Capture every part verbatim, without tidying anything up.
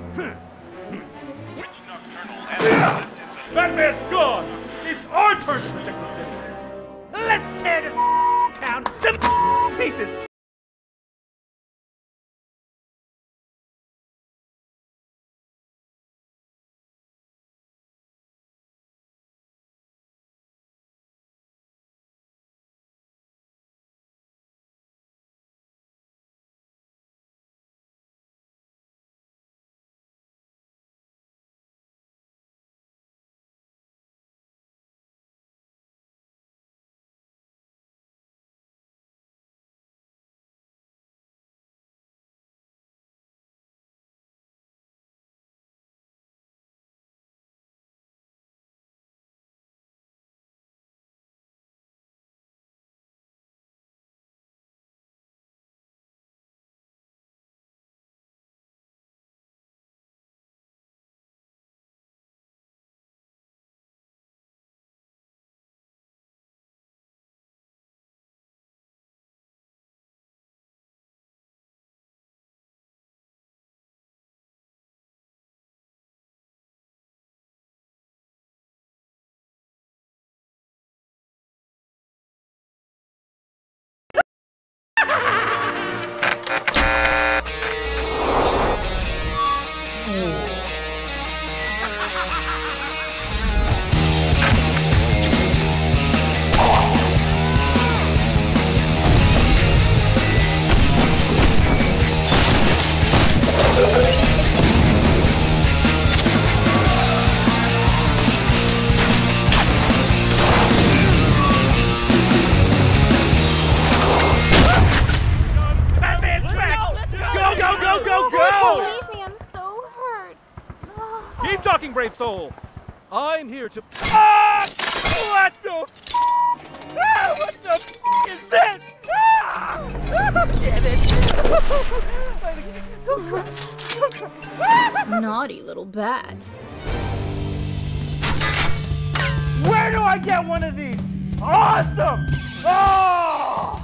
Batman's gone! It's our turn to protect the city! Let's tear this town to pieces! Keep talking, brave soul! I'm here to... Ah! What the f***? Ah! What the f*** is this? Ah! Damn it! Naughty little bat. Where do I get one of these? Awesome! Oh!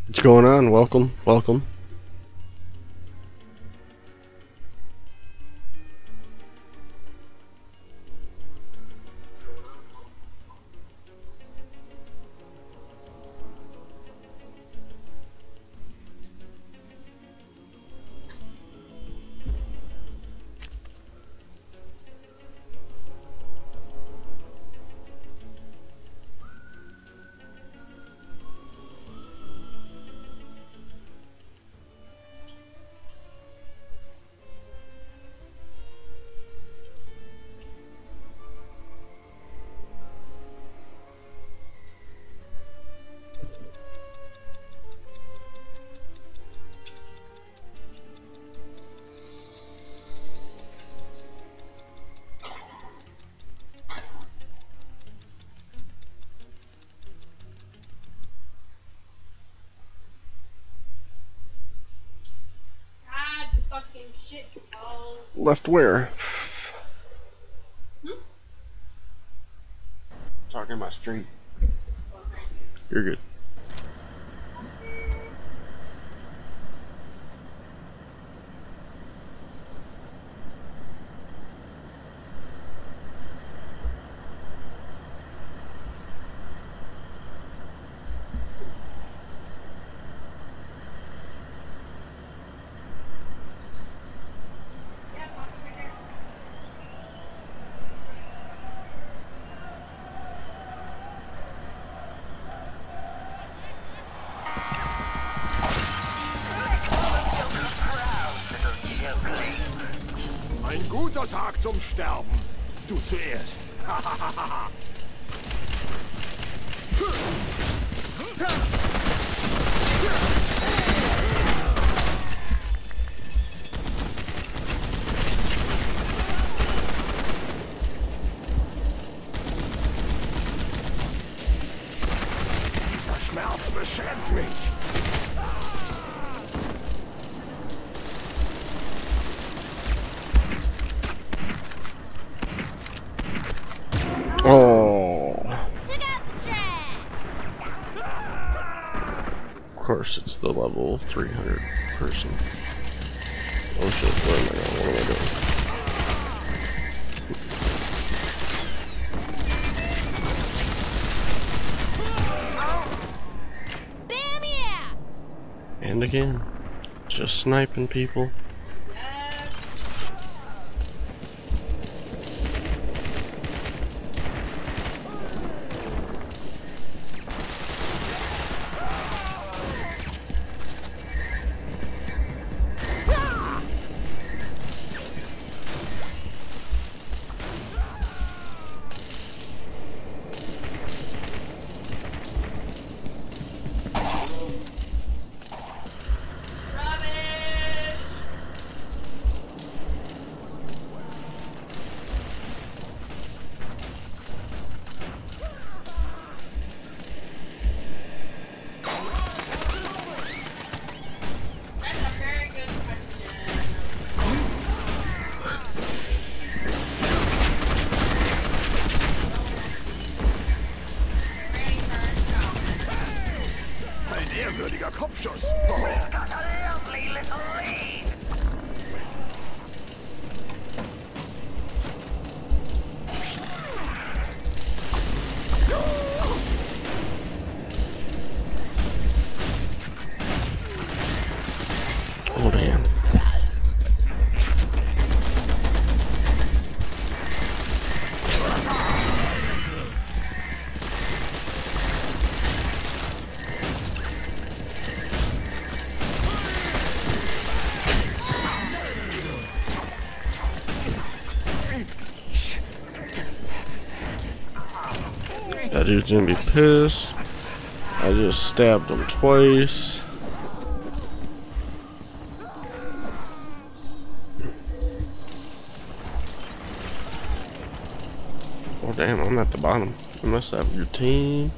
What's going on? Welcome, welcome. Left where? Hmm? Talking about stream. You're good. Ein guter Tag zum Sterben. Du zuerst. Dieser Schmerz beschämt mich. Oh. Of course, it's the level three hundred person. Oh shit, where am I going? What am I doing? Bam, yeah. And again, just sniping people. Ehrwürdiger Kopfschuss. Oh. Oh damn. That dude's gonna be pissed. I just stabbed him twice. Oh damn, I'm at the bottom. I must have your team.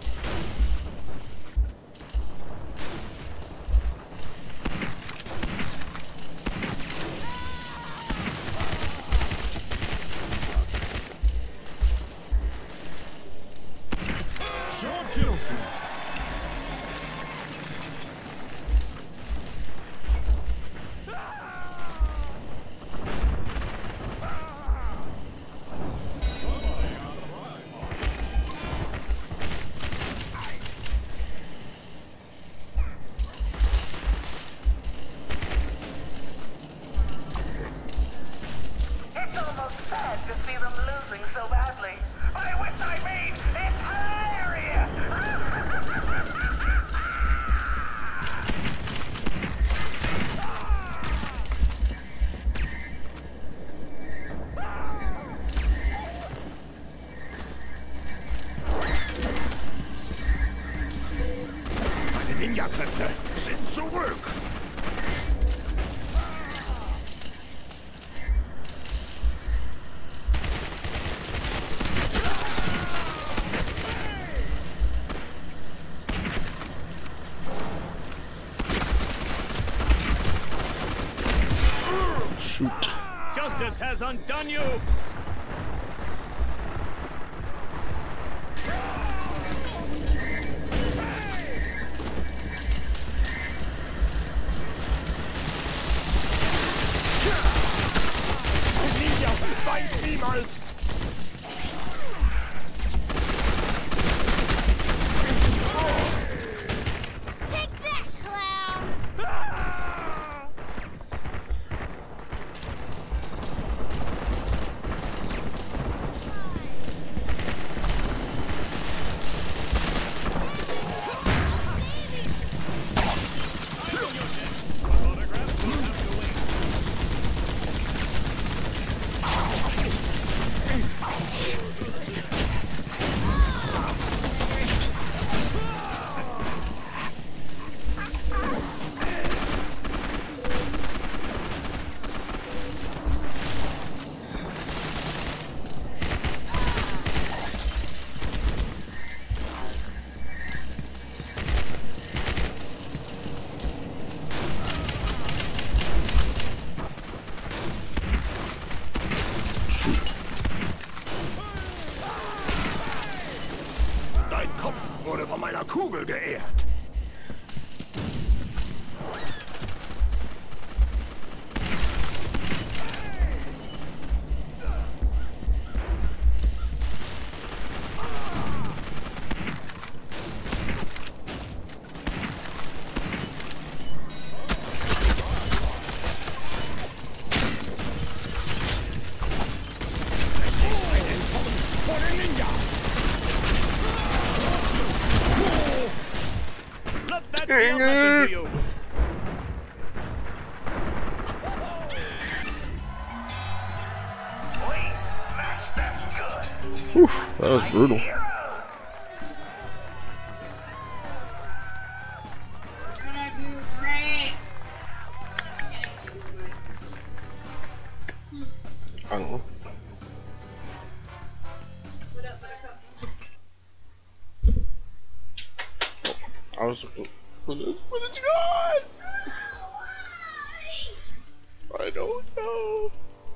Ninja-Kräfte sind zurück. Shoot. Justice has undone you! Ninja weiß niemals. Take that, clown! Dein Kopf wurde von meiner Kugel geehrt. Vor den Ninja! Let that be a lesson to you! Whew, that was brutal. I don't know. I was looking for this, but it's gone! I don't know.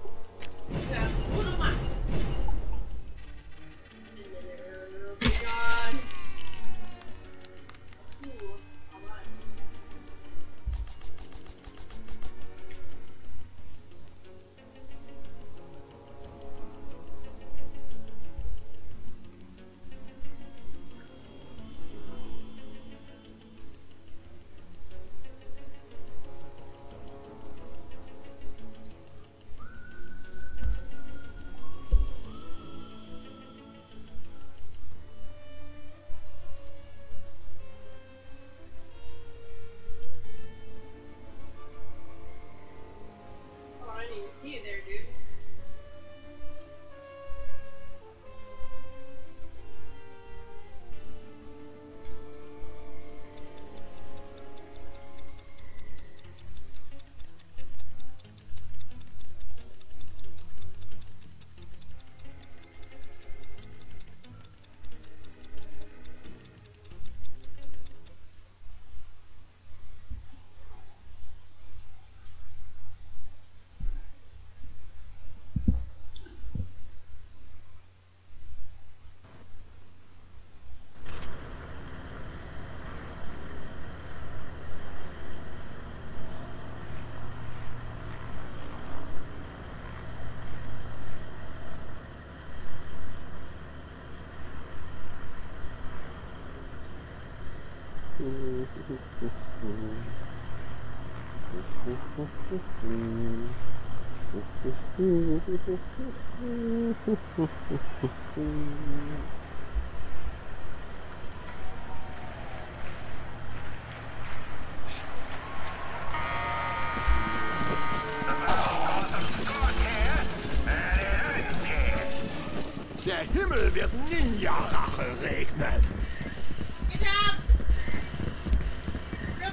Der Himmel wird Ninja-Rache regnen. Good job!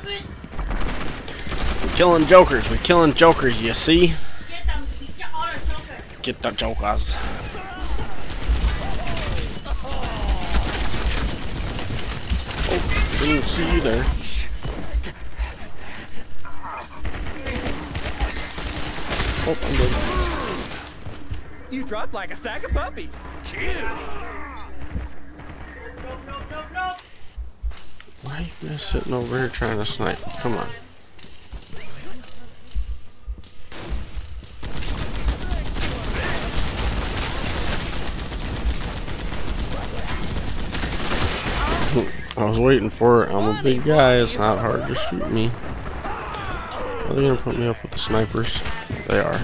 We're killing jokers. We're killing jokers. You see? Get the jokers. Oh, didn't see you there. Oh, I'm dead. You dropped like a sack of puppies. Cute. Why are you guys sitting over here trying to snipe? Come on. I was waiting for it. I'm a big guy. It's not hard to shoot me. Are they gonna put me up with the snipers? They are.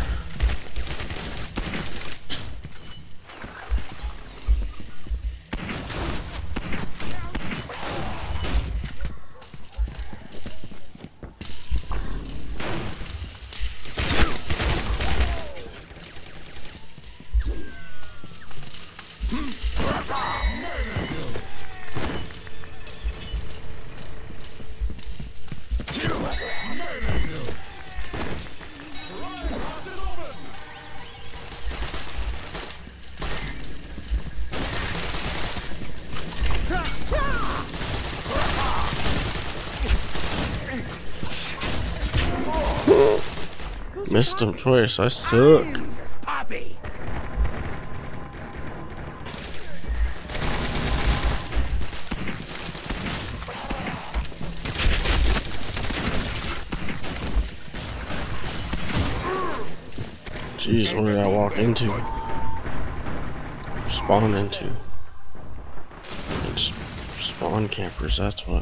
Missed him twice. I suck. Poppy. Jeez, what did I walk into? Spawn into? It's spawn campers, that's what.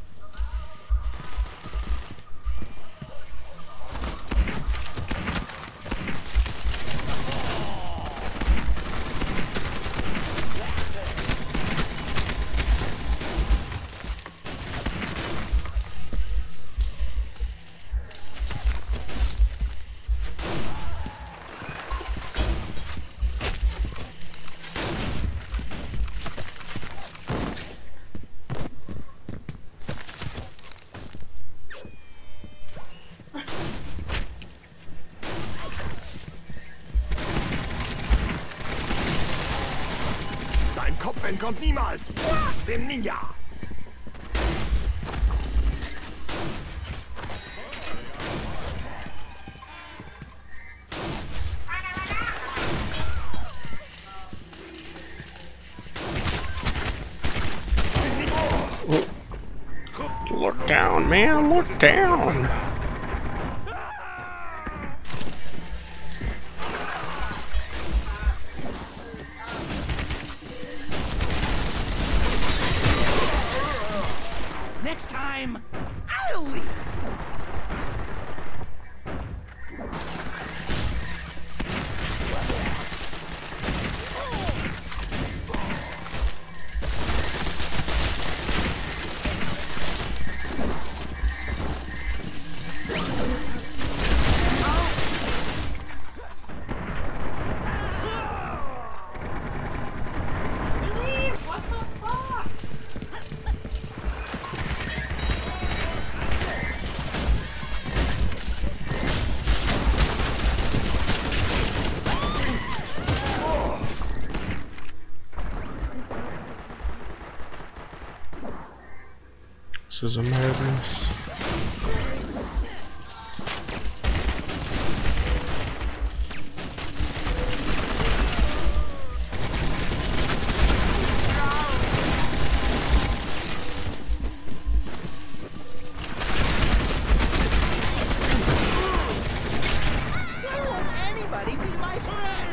Dein Kopf entkommt niemals dem Ninja. Look down, man, look down. Next time, I'll lead. This is a madness. Why won't anybody be my friend?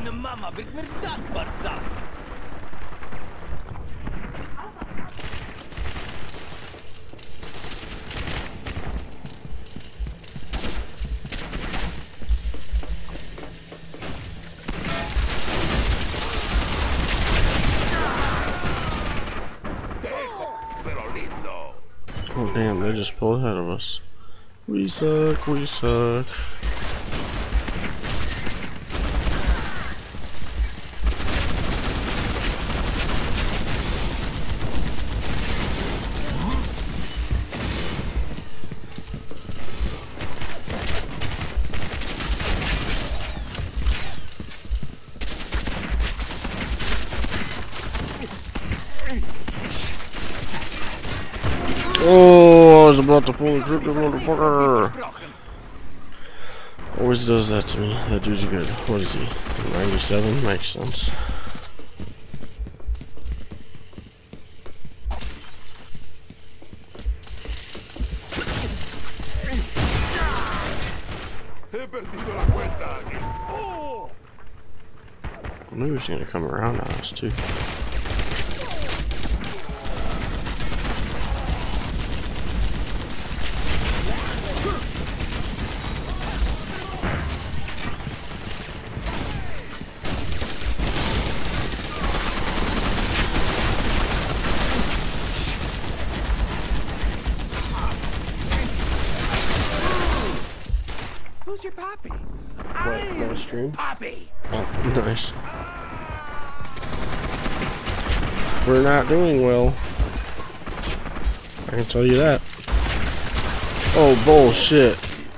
Deine Mama wird mir dankbar sein. Oh damn, they just pulled ahead of us. We suck, we suck. Oh, I was about to pull the trigger, motherfucker. Always does that to me. That dude's good. What is he? ninety-seven? Makes sense. I knew he was gonna come around on us too. Who's your papi? What, no stream? Papi! Oh, nice. We're not doing well. I can tell you that. Oh, bullshit.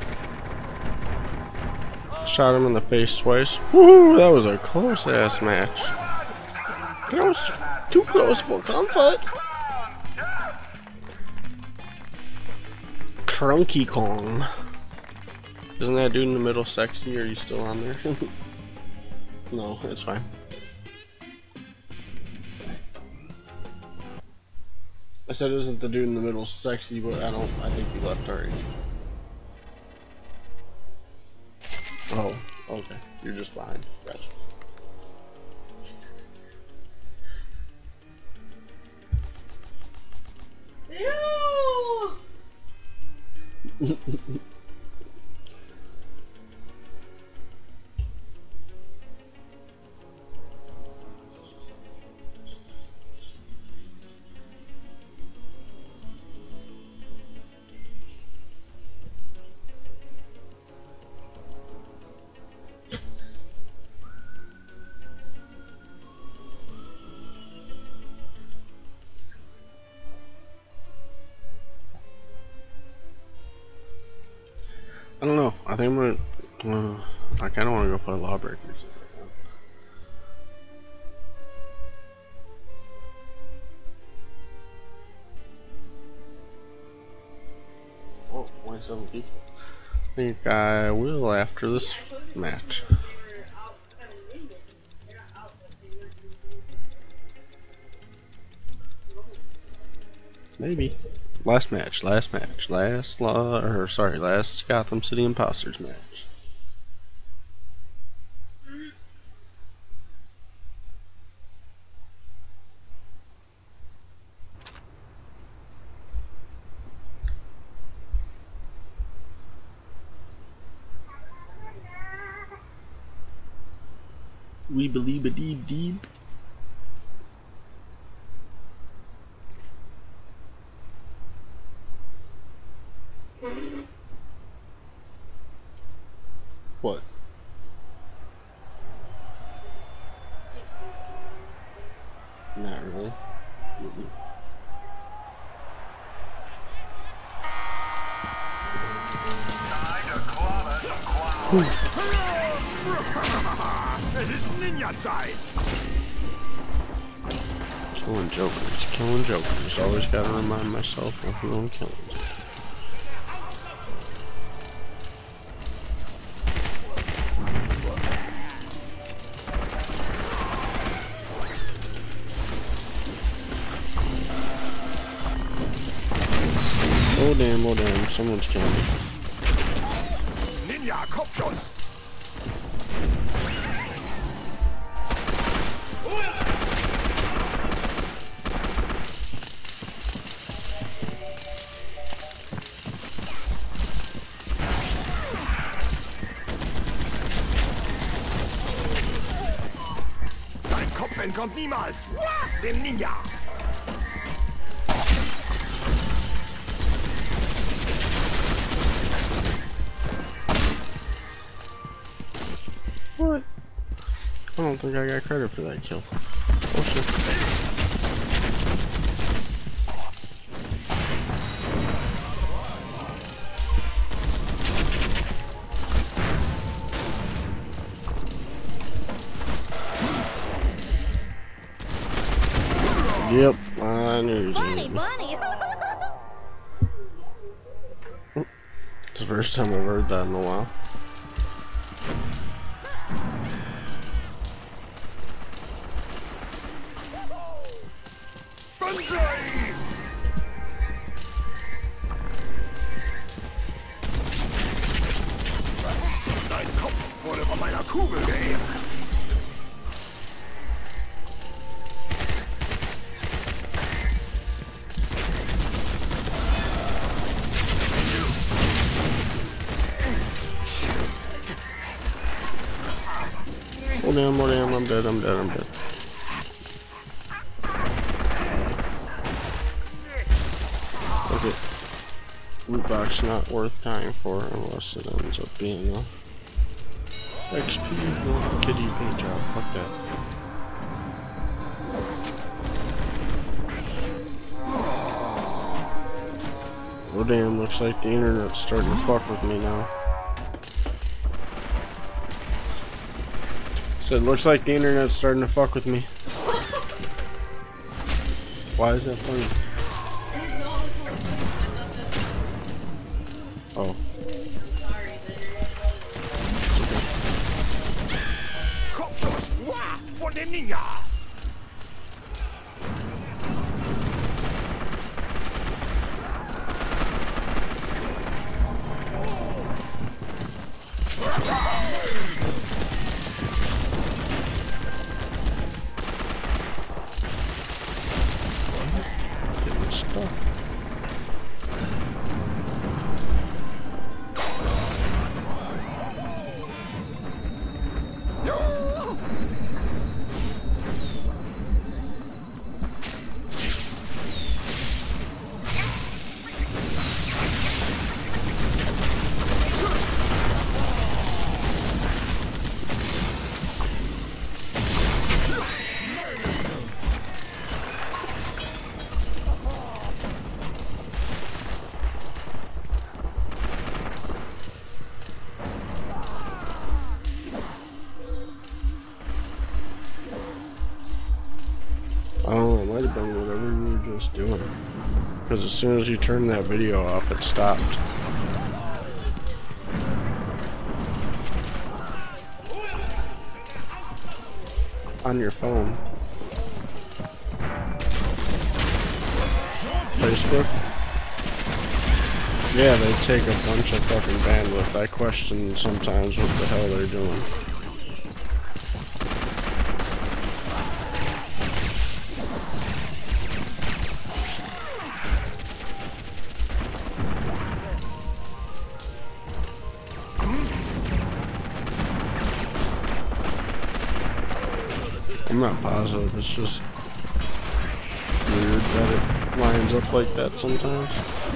Shot him in the face twice. Woohoo, that was a close ass match. That was too close for comfort. Crunky Kong. Isn't that dude in the middle sexy? Are you still on there? No, it's fine. I said isn't the dude in the middle sexy, but I don't, I think he left already. Oh, okay. You're just behind. Gotcha. Ew! I don't know. I think I'm gonna. Uh, I kind of want to go play Lawbreakers. Oh, twenty-seven people. I think I will after this match. Maybe. Last match, last match, last law, or sorry, last Gotham City Imposters match. We believe a deep deep. What? Not really. Mm-mm. Es ist Ninja-Zeit! Killing jokers, killing jokers. Always gotta remind myself of who I'm killing. Oh damn, oh damn, someone's killing me. Ninja, Kopfschuss! Dein Kopf entkommt niemals dem Ninja. What? I don't think I got credit for that kill. Oh shit. Yep, I knew he was gonna Bunny, get me. bunny. It's the first time I've heard that in a while. Banzai! Dein Kopf wurde von meiner Kugel geehrt. Oh damn, oh damn, I'm dead, I'm dead, I'm dead. Okay. Loot box not worth dying for unless it ends up being a X P no, kitty paint job. Fuck that. Oh damn, looks like the internet's starting to fuck with me now. Said looks like the internet's starting to fuck with me. Why is that funny? Oh. Kopfschuss! Wah! Von dem Ninja! Getting stuck. I don't know, it might have been whatever you were just doing. Because as soon as you turned that video off, it stopped. On your phone. Facebook? Yeah, they take a bunch of fucking bandwidth. I question sometimes what the hell they're doing. I'm not positive, it's just weird that it lines up like that sometimes.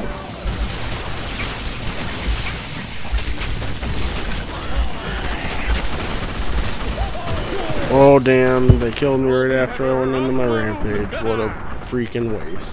Oh damn, they killed me right after I went into my rampage. What a freaking waste.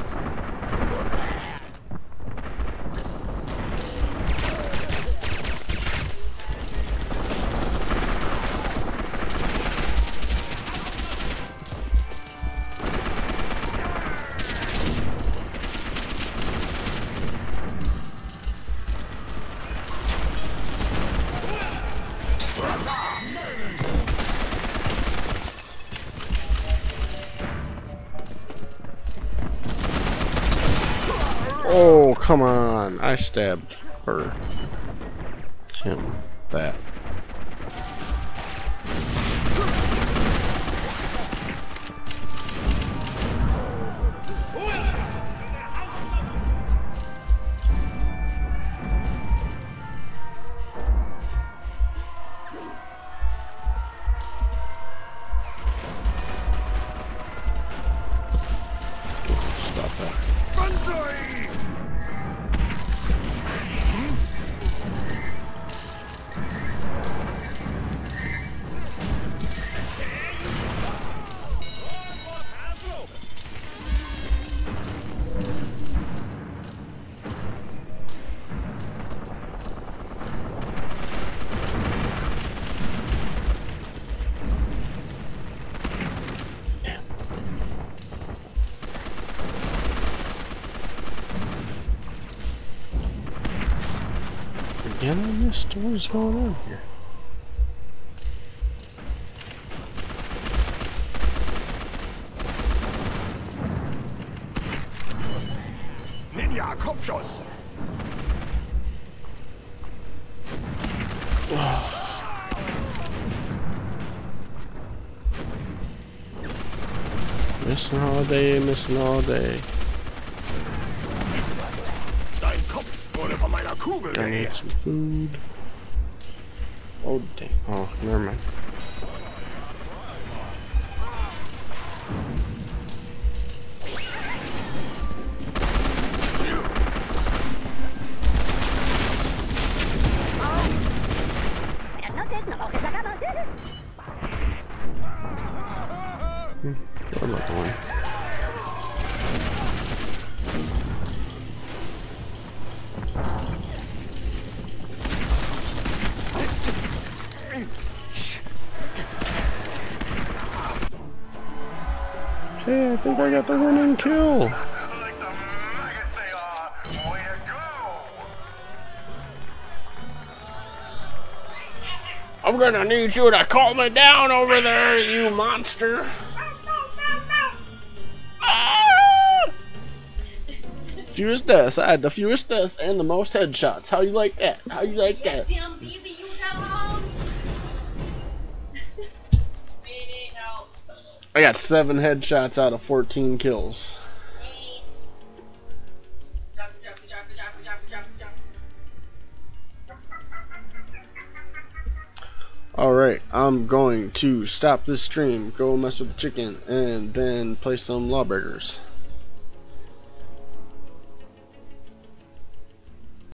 Oh, come on. I stabbed her. Him. That. Again, I missed what's going on here. Ninja Kopfschuss. Missing all day, missing all day. Dein Kopf wurde von meiner Kugel I need gejagt. some food. Oh dang! Oh, never mind. Buenas noches, no coges la cama. What am I doing? Hey, I think I got the winning kill. I'm gonna need you to calm it down over there, you monster. Ah! Fewest deaths. I had the fewest deaths and the most headshots. How you like that? How you like that? I got seven headshots out of fourteen kills. Alright, I'm going to stop this stream, go mess with the chicken, and then play some Lawbreakers.